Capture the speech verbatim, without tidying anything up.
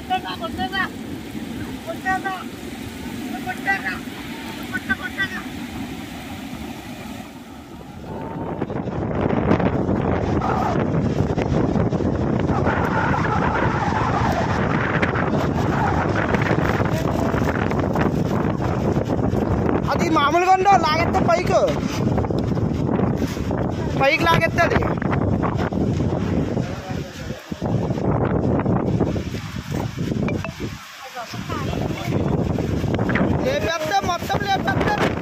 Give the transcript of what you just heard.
అది మామూలుగా ఉండో లాగెత్తే పైకి పైకి లాగెత్తే అది లేపేస్తే మొత్తం లేపేస్తారు.